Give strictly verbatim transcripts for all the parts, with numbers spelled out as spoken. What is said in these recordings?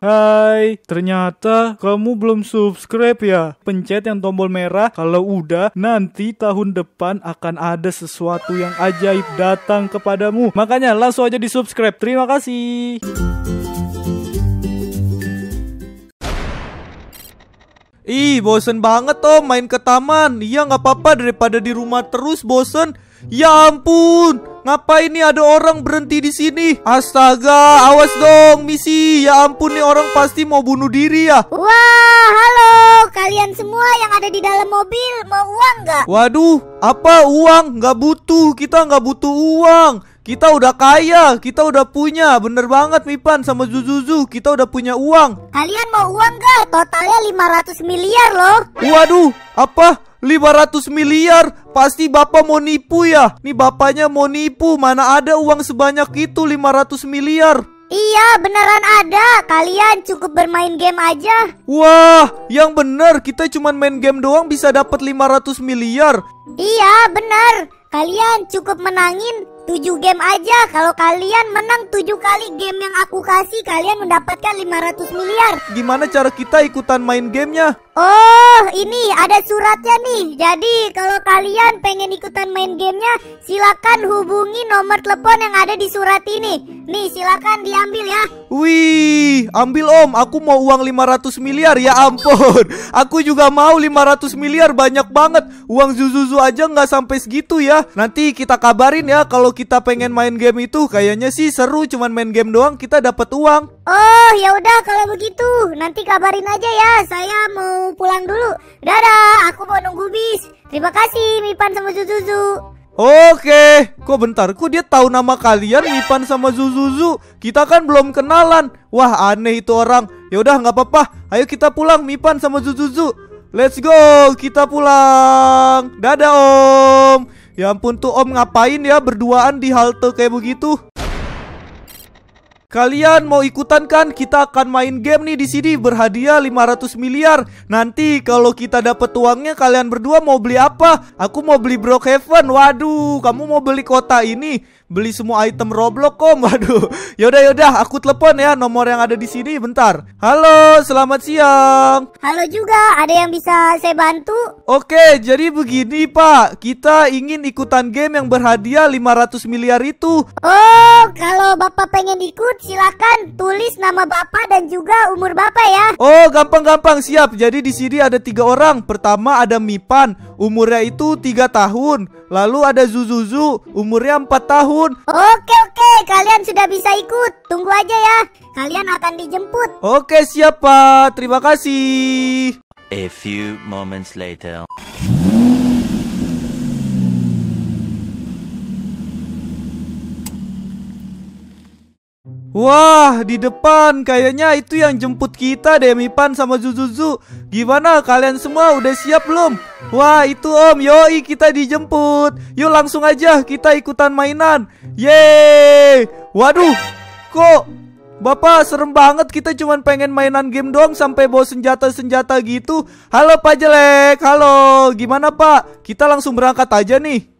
Hai, ternyata kamu belum subscribe ya? Pencet yang tombol merah. Kalau udah, nanti tahun depan akan ada sesuatu yang ajaib datang kepadamu. Makanya langsung aja di subscribe. Terima kasih. Ih, bosen banget Om main ke taman. Iya nggak apa-apa daripada di rumah terus bosen. Ya ampun, ngapain nih ada orang berhenti di sini? Astaga, awas dong misi. Ya ampun nih orang pasti mau bunuh diri ya. Wah, halo kalian semua yang ada di dalam mobil, mau uang nggak? Waduh, apa uang? Nggak butuh, kita nggak butuh uang. Kita udah kaya, kita udah punya. Bener banget Mipan sama Zuzuzu, kita udah punya uang. Kalian mau uang nggak? Totalnya lima ratus miliar loh. Waduh, apa? lima ratus miliar? Pasti bapak mau nipu ya? Nih bapaknya mau nipu, mana ada uang sebanyak itu lima ratus miliar? Iya, beneran ada. Kalian cukup bermain game aja. Wah, yang bener kita cuma main game doang bisa dapat lima ratus miliar. Iya, bener. Kalian cukup menangin tujuh game aja. Kalau kalian menang tujuh kali game yang aku kasih, kalian mendapatkan lima ratus miliar. Gimana cara kita ikutan main gamenya? Oh, ini ada suratnya nih. Jadi kalau kalian pengen ikutan main gamenya, silakan hubungi nomor telepon yang ada di surat ini. Nih, silakan diambil ya. Wih, ambil Om, aku mau uang lima ratus miliar. Ya ampun, aku juga mau lima ratus miliar, banyak banget. Uang Zuzuzu aja nggak sampai segitu ya. Nanti kita kabarin ya kalau kita pengen main game itu. Kayaknya sih seru, cuman main game doang kita dapat uang. Oh, ya udah kalau begitu nanti kabarin aja ya. Saya mau pulang dulu. Dadah, aku mau nunggu bis. Terima kasih Mipan sama Zuzuzu. Oke, kok bentar, kok dia tahu nama kalian Mipan sama Zuzuzu? Kita kan belum kenalan. Wah, aneh itu orang. Ya udah nggak apa-apa. Ayo kita pulang Mipan sama Zuzuzu. Let's go, kita pulang. Dadah Om. Ya ampun tuh Om ngapain ya berduaan di halte kayak begitu? Kalian mau ikutan kan? Kita akan main game nih di sini berhadiah lima ratus miliar. Nanti kalau kita dapat uangnya kalian berdua mau beli apa? Aku mau beli Brookhaven. Waduh, kamu mau beli kota ini? Beli semua item Roblox Om. Waduh. Yaudah yaudah, aku telepon ya nomor yang ada di sini bentar. Halo, selamat siang. Halo juga, ada yang bisa saya bantu? Oke, jadi begini Pak. Kita ingin ikutan game yang berhadiah lima ratus miliar itu. Oh, kalau Bapak pengen ikut silakan tulis nama Bapak dan juga umur Bapak ya. Oh, gampang-gampang, siap. Jadi di sini ada tiga orang. Pertama ada Mipan, umurnya itu tiga tahun. Lalu ada Zuzuzu, umurnya empat tahun. Oke oke, kalian sudah bisa ikut. Tunggu aja ya, kalian akan dijemput. Oke siap Pak, terima kasih. A few moments later. Wah, di depan kayaknya itu yang jemput kita deh Mipan sama Zuzuzu. Gimana kalian semua udah siap belum? Wah, itu Om, yoi kita dijemput. Yuk langsung aja kita ikutan mainan. Yeay. Waduh, kok Bapak serem banget, kita cuman pengen mainan game doang sampai bawa senjata-senjata gitu. Halo Pak Jelek, halo. Gimana Pak? Kita langsung berangkat aja nih.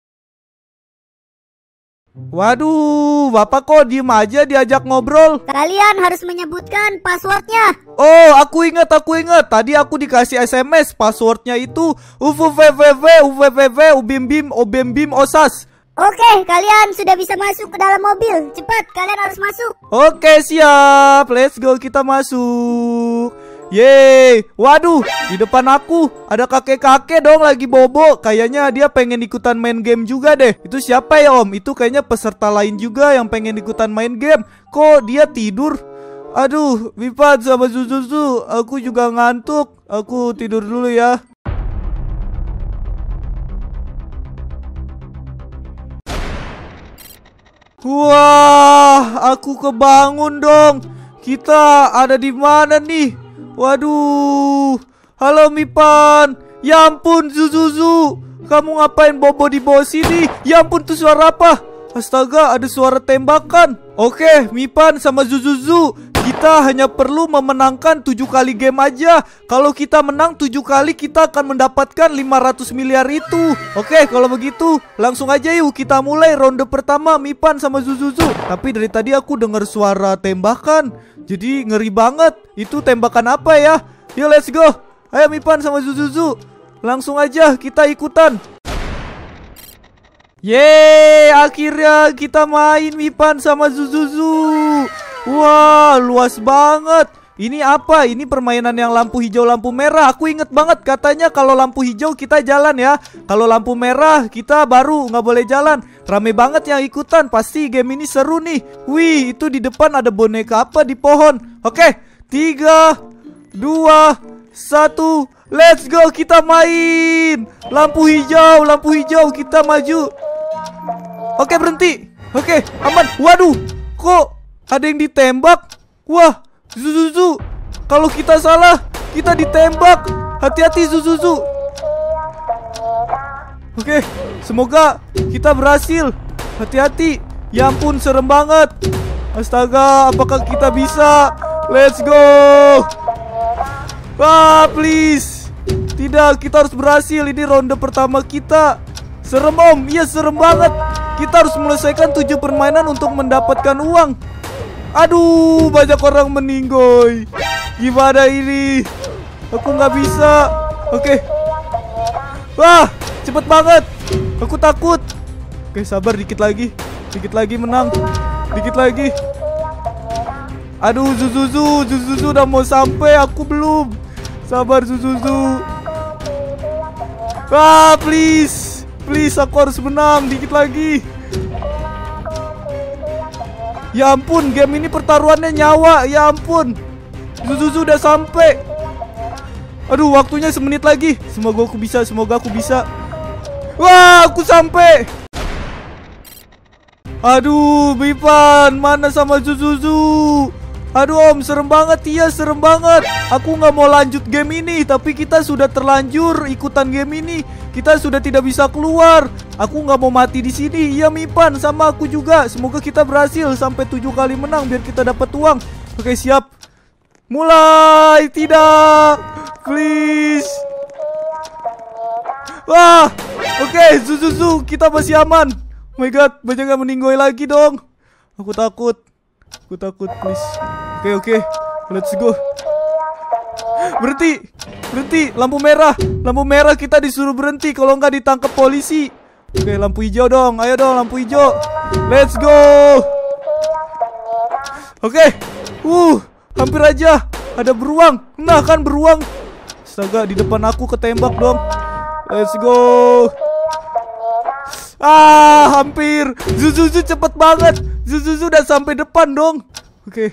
Waduh, Bapak kok diem aja diajak ngobrol? Kalian harus menyebutkan passwordnya. Oh, aku ingat, aku ingat. Tadi aku dikasih S M S, passwordnya itu U V V V U V V V Ubimbim Obembim Osas. Oke, kalian sudah bisa masuk ke dalam mobil. Cepat, kalian harus masuk. Oke, siap. Let's go, kita masuk. Yeay, waduh, di depan aku ada kakek-kakek dong lagi bobo. Kayaknya dia pengen ikutan main game juga deh. Itu siapa ya Om? Itu kayaknya peserta lain juga yang pengen ikutan main game. Kok dia tidur? Aduh, Mipan sama Zuzuzu, aku juga ngantuk. Aku tidur dulu ya. Wah, aku kebangun dong. Kita ada di mana nih? Waduh, halo Mipan. Ya ampun Zuzuzu, kamu ngapain bobo di bawah sini? Ya ampun, tuh suara apa? Astaga, ada suara tembakan. Oke, Mipan sama Zuzuzu, Kita hanya perlu memenangkan tujuh kali game aja. Kalau kita menang tujuh kali, kita akan mendapatkan lima ratus miliar itu. Oke, kalau begitu langsung aja yuk kita mulai ronde pertama Mipan sama Zuzuzu. Tapi dari tadi aku dengar suara tembakan, jadi ngeri banget. Itu tembakan apa ya? Yuk let's go. Ayo Mipan sama Zuzuzu, langsung aja kita ikutan. Yeay, akhirnya kita main Mipan sama Zuzuzu. Wah, luas banget. Ini apa? Ini permainan yang lampu hijau, lampu merah. Aku inget banget katanya kalau lampu hijau kita jalan ya. Kalau lampu merah kita baru nggak boleh jalan. Rame banget yang ikutan. Pasti game ini seru nih. Wih, itu di depan ada boneka apa di pohon. Oke, tiga, dua, satu. Let's go, kita main. Lampu hijau, lampu hijau, kita maju. Oke, berhenti. Oke, aman. Waduh, kok ada yang ditembak? Wah, Zuzuzu, kalau kita salah, kita ditembak. Hati-hati Zuzuzu. Oke, semoga kita berhasil. Hati-hati. Ya ampun, serem banget. Astaga, apakah kita bisa? Let's go. Ah, please. Tidak, kita harus berhasil. Ini ronde pertama kita. Serem om, iya serem banget. Kita harus menyelesaikan tujuh permainan untuk mendapatkan uang. Aduh, banyak orang meninggoy. Gimana ini? Aku nggak bisa. Oke. Wah, cepet banget. Aku takut. Oke, sabar dikit lagi. Dikit lagi menang. Dikit lagi. Aduh, Zuzuzu, Zuzuzu udah mau sampai. Aku belum. Sabar Zuzuzu. Ah, please. Please, aku harus menang. Dikit lagi. Ya ampun, game ini pertaruhannya nyawa. Ya ampun, Zuzuzu udah sampai. Aduh, waktunya semenit lagi. Semoga aku bisa, semoga aku bisa. Wah, aku sampai. Aduh, Mipan, mana sama Zuzuzu? Aduh om, serem banget. Iya, serem banget. Aku nggak mau lanjut game ini, tapi kita sudah terlanjur ikutan game ini. Kita sudah tidak bisa keluar. Aku nggak mau mati di sini. Iya Mipan, sama aku juga. Semoga kita berhasil sampai tujuh kali menang biar kita dapat uang. Oke, siap. Mulai. Tidak, please. Wah, oke, Zuzuzu, kita masih aman. Oh my god, banyak yang meninggoy lagi dong. Aku takut. Aku takut, please. Oke, oke, let's go. Berhenti, berhenti, lampu merah. Lampu merah, kita disuruh berhenti. Kalau nggak ditangkap polisi. Oke, lampu hijau dong. Ayo dong, lampu hijau. Let's go. Oke. Uh, hampir aja. Ada beruang. Nah kan beruang. Astaga, di depan aku ketembak dong. Let's go. Ah, hampir. Zuzuzu cepet banget. Zuzuzu udah sampai depan dong. Oke.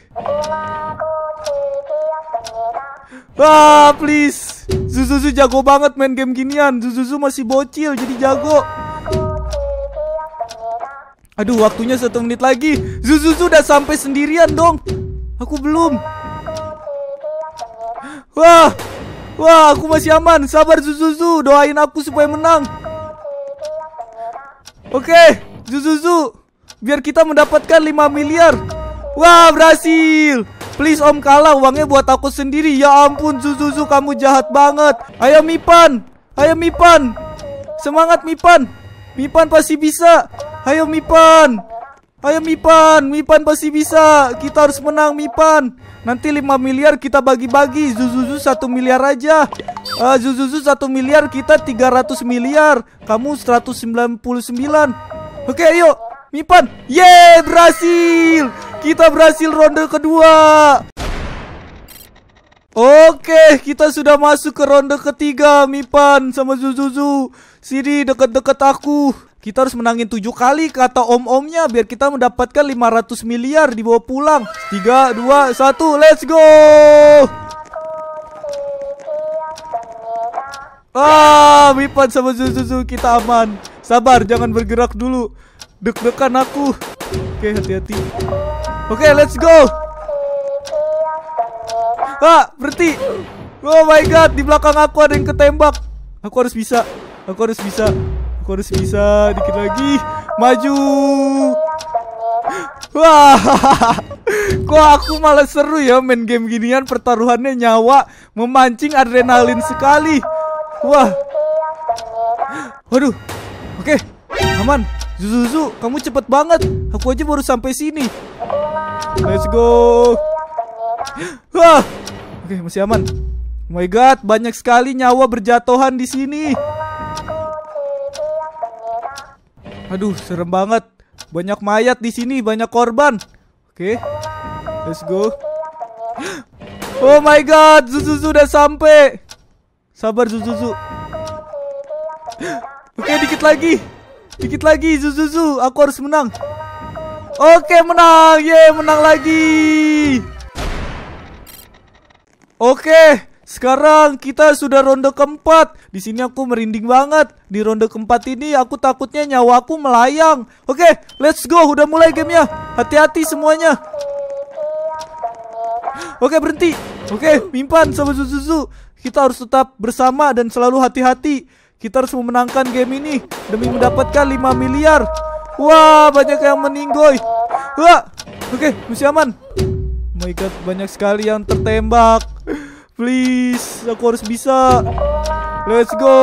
Ah, please. Zuzuzu jago banget main game ginian. Zuzuzu masih bocil jadi jago. Aduh, waktunya satu menit lagi. Zuzuzu udah sampai sendirian dong. Aku belum. Wah, wah, aku masih aman. Sabar Zuzuzu, doain aku supaya menang. Oke, Zuzuzu, biar kita mendapatkan lima miliar. Wah, berhasil. Please om, kalah, uangnya buat aku sendiri. Ya ampun Zuzuzu, kamu jahat banget. Ayo Mipan, ayo Mipan. Semangat Mipan. Mipan pasti bisa. Ayo Mipan. Ayo Mipan, Mipan pasti bisa. Kita harus menang Mipan. Nanti lima miliar kita bagi-bagi. Zuzuzu satu miliar aja. uh, Zuzuzu satu miliar, kita tiga ratus miliar. Kamu seratus sembilan puluh sembilan. Oke, ayo Mipan. Yeay, berhasil. Kita berhasil ronde kedua. Oke, kita sudah masuk ke ronde ketiga. Mipan sama Zuzuzu, sini deket-deket aku. Kita harus menangin tujuh kali kata om-omnya biar kita mendapatkan lima ratus miliar dibawa pulang. Tiga, dua, satu, let's go. Ah, Mipan sama Zuzuzu, kita aman. Sabar, jangan bergerak dulu. Deg-degan aku. Oke, hati-hati. Oke, let's go. Ah, berhenti. Oh my god, di belakang aku ada yang ketembak. Aku harus bisa. Aku harus bisa. Aku harus bisa. Dikit lagi. Maju. Wah. Kok aku malah seru ya main game ginian, pertaruhannya nyawa, memancing adrenalin sekali. Wah. Waduh. Oke, aman. Zuzuzu, kamu cepet banget. Aku aja baru sampai sini. Let's go. Wah. Oke, masih aman. Oh my god, banyak sekali nyawa berjatuhan di sini. Aduh, serem banget. Banyak mayat di sini, banyak korban. Oke. Let's go. Oh my god, Zuzuzu udah sampai. Sabar Zuzuzu. Oke, dikit lagi. Dikit lagi Zuzuzu, aku harus menang. Oke, menang. Yeay, menang lagi. Oke, sekarang kita sudah ronde keempat. Di sini aku merinding banget. Di ronde keempat ini aku takutnya nyawaku melayang. Oke, let's go. Udah mulai gamenya. Hati-hati semuanya. Oke, berhenti. Oke, Mimpan sama Zuzuzu, kita harus tetap bersama dan selalu hati-hati. Kita harus memenangkan game ini demi mendapatkan lima miliar. Wah, banyak yang meninggoy. Wah, oke, masih aman. Oh my god, banyak sekali yang tertembak. Please, aku harus bisa. Let's go.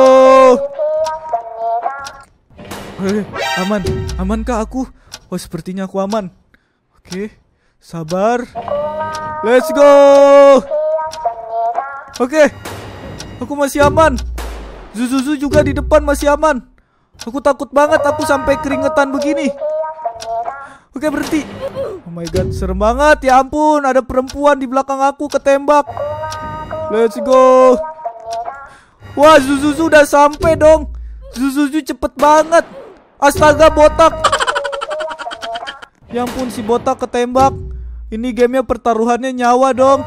Oke, aman. Amankah aku? Oh, sepertinya aku aman. Oke, sabar. Let's go. Oke, aku masih aman. Zuzuzu juga di depan masih aman. Aku takut banget aku sampai keringetan begini. Oke, berhenti. Oh my god, serem banget. Ya ampun, ada perempuan di belakang aku ketembak. Let's go. Wah, Zuzuzu udah sampai dong. Zuzuzu cepet banget. Astaga, botak. Ya ampun, si botak ketembak. Ini gamenya pertaruhannya nyawa dong.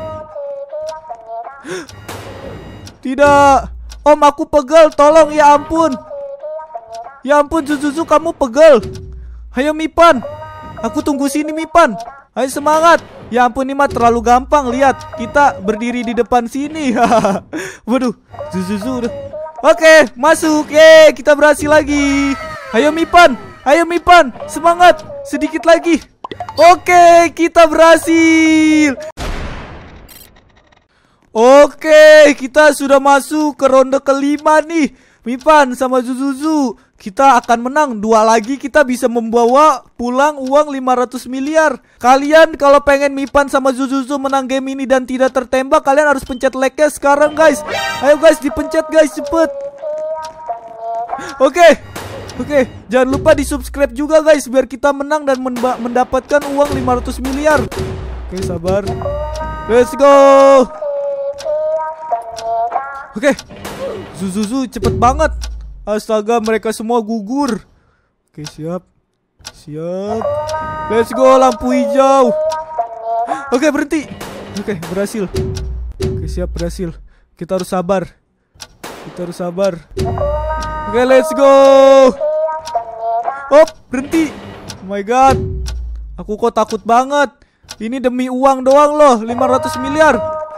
Tidak. Om, aku pegel, tolong, ya ampun. Ya ampun, Zuzuzu, kamu pegel. Ayo Mipan, aku tunggu sini Mipan. Ayo semangat. Ya ampun, ini mah terlalu gampang. Lihat, kita berdiri di depan sini. Waduh, Zuzuzu udah. Oke, masuk. Yeay, kita berhasil lagi. Ayo Mipan, ayo Mipan, semangat. Sedikit lagi. Oke, kita berhasil. Oke, kita sudah masuk ke ronde kelima nih. Mipan sama Zuzuzu, kita akan menang. Dua lagi kita bisa membawa pulang uang lima ratus miliar. Kalian kalau pengen Mipan sama Zuzuzu menang game ini dan tidak tertembak, kalian harus pencet like-nya sekarang guys. Ayo guys, dipencet guys, cepet. Oke. Oke, jangan lupa di subscribe juga guys, biar kita menang dan mendapatkan uang lima ratus miliar. Oke, sabar. Let's go. Oke, Zuzuzu cepet banget. Astaga, mereka semua gugur. Oke, siap. Siap. Let's go, lampu hijau. Oke, berhenti. Oke, berhasil. Oke, siap, berhasil. Kita harus sabar. Kita harus sabar. Oke, let's go. Hop, berhenti. Oh my god. Aku kok takut banget. Ini demi uang doang loh, lima ratus miliar.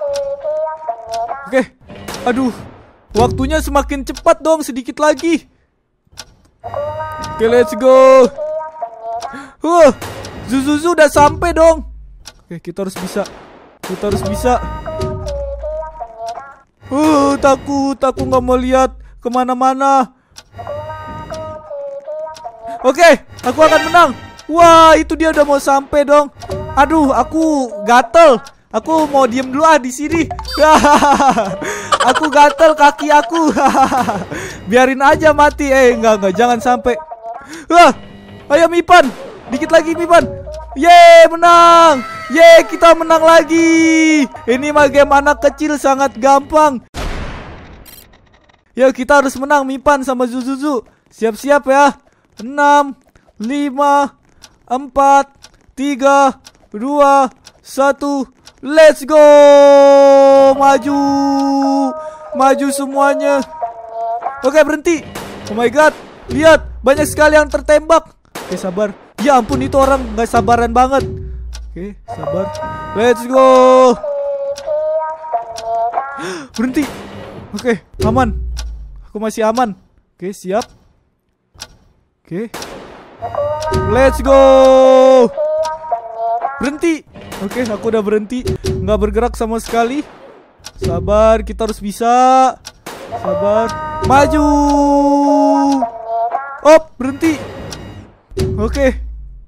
Oke. Aduh, waktunya semakin cepat dong, sedikit lagi. Oke, let's go. Huh, Zuzuzu udah sampai dong. Oke, kita harus bisa. Kita harus bisa. Uh, takut, aku nggak mau lihat kemana-mana. Oke, aku akan menang. Wah, itu dia udah mau sampai dong. Aduh, aku gatel. Aku mau diem dulu ah di sini. Aku gatel kaki aku. Biarin aja mati. Eh, enggak enggak, jangan sampai. Wah, ayo Mipan. Dikit lagi Mipan. Yeay, menang. Yeay, kita menang lagi. Ini mah game anak kecil, sangat gampang. Yuk, kita harus menang Mipan sama Zuzuzu. Siap-siap ya. Enam, lima, empat, tiga, dua, satu. Let's go. Maju. Maju semuanya. Oke, berhenti. Oh my god, lihat, banyak sekali yang tertembak. Oke, sabar. Ya ampun, itu orang gak sabaran banget. Oke, sabar. Let's go. Berhenti. Oke, aman. Aku masih aman. Oke, siap. Oke. Let's go. Berhenti. Oke, aku udah berhenti. Nggak bergerak sama sekali. Sabar, kita harus bisa. Sabar. Maju. Op, berhenti. Oke.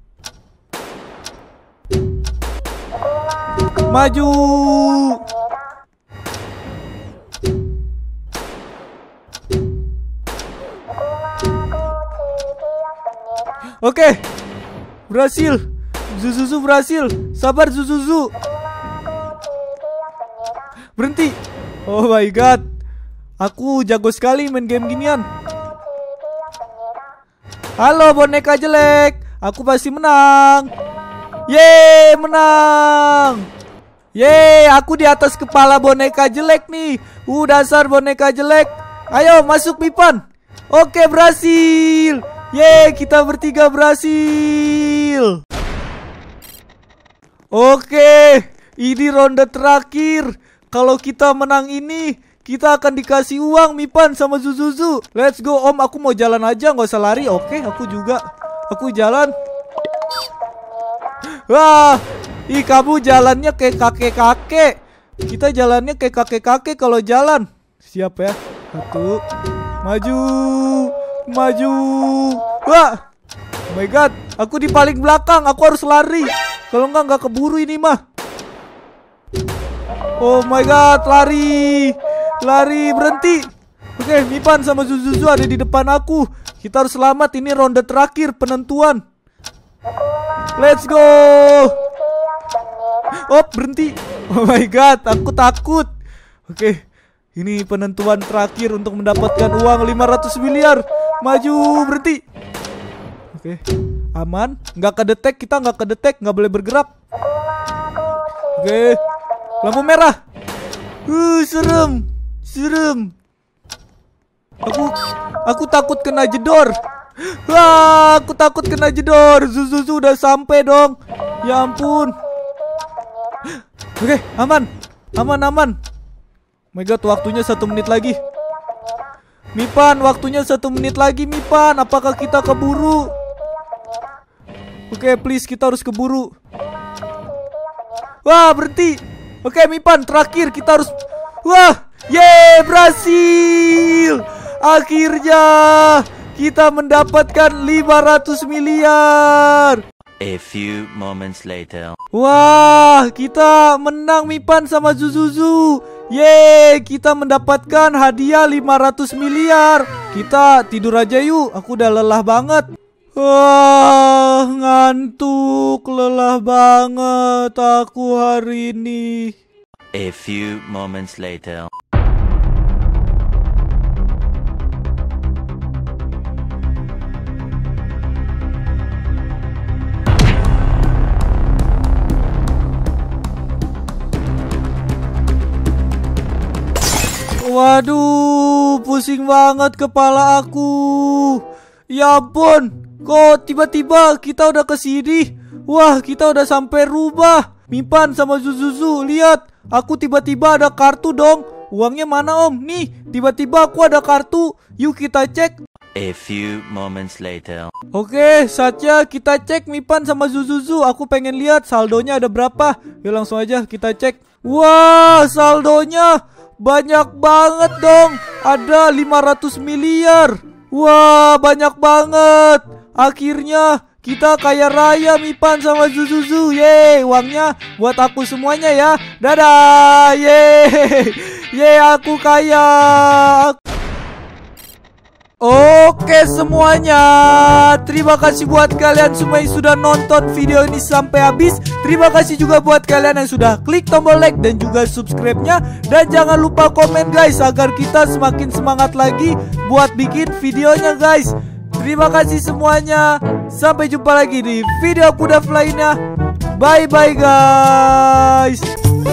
Maju. Oke. Berhasil. Zuzuzu berhasil. Sabar Zuzuzu. Berhenti. Oh my god. Aku jago sekali main game ginian. Halo boneka jelek. Aku pasti menang. Yeay, menang. Yeay, aku di atas kepala boneka jelek nih. Uh, dasar boneka jelek. Ayo masuk Mipan. Oke, berhasil. Yeay, kita bertiga berhasil. Oke, ini ronde terakhir. Kalau kita menang ini, kita akan dikasih uang Mipan sama Zuzuzu. Let's go om, aku mau jalan aja, nggak usah lari. Oke, aku juga. Aku jalan. Wah, ih kamu jalannya kayak kakek-kakek. Kita jalannya kayak kakek-kakek kalau jalan. Siap ya. Satu. Maju. Maju. Wah. Oh my god, aku di paling belakang. Aku harus lari. Kalau enggak nggak keburu ini mah. Oh my god, lari. Lari, berhenti. Oke, Mipan sama Zuzuzu ada di depan aku. Kita harus selamat, ini ronde terakhir penentuan. Let's go. Oh, berhenti. Oh my god, aku takut. Oke, ini penentuan terakhir untuk mendapatkan uang lima ratus miliar. Maju, berhenti. Oke, aman. Nggak kedetek, kita nggak kedetek, nggak boleh bergerak. Oke, lampu merah. Uh, serem. Serem. Aku aku takut kena jedor. Wah, aku takut kena jedor. Zuzuzu udah sampai dong. Ya ampun. Oke, aman. Aman, aman. Oh my god, waktunya satu menit lagi. Mipan, waktunya satu menit lagi Mipan. Apakah kita keburu? Oke, please, kita harus keburu. Wah, berhenti. Oke, Mipan, terakhir kita harus. Wah, yeay, berhasil. Akhirnya kita mendapatkan lima ratus miliar. A few moments later. Wah, kita menang Mipan sama Zuzuzu. Yeay, kita mendapatkan hadiah lima ratus miliar. Kita tidur aja yuk, aku udah lelah banget. Wah, ngantuk, lelah banget aku hari ini. A few moments later. Waduh, pusing banget kepala aku. Ya ampun, kok tiba-tiba kita udah kesini. Wah, kita udah sampai rumah. Mipan sama Zuzuzu, lihat. Aku tiba-tiba ada kartu dong. Uangnya mana om? Nih, tiba-tiba aku ada kartu. Yuk kita cek. A few moments later. Oke, saatnya kita cek Mipan sama Zuzuzu. Aku pengen lihat saldonya ada berapa. Yuk langsung aja kita cek. Wah, saldonya banyak banget dong. Ada lima ratus miliar. Wah, banyak banget. Akhirnya kita kaya raya Mipan sama Zuzuzu. Yeay, uangnya buat aku semuanya ya. Dadah. Yeay. Yeay, aku kaya. Oke semuanya, terima kasih buat kalian semua yang sudah nonton video ini sampai habis. Terima kasih juga buat kalian yang sudah klik tombol like dan juga subscribe-nya. Dan jangan lupa komen guys, agar kita semakin semangat lagi buat bikin videonya guys. Terima kasih semuanya. Sampai jumpa lagi di video Kuda lainnya. Bye bye guys.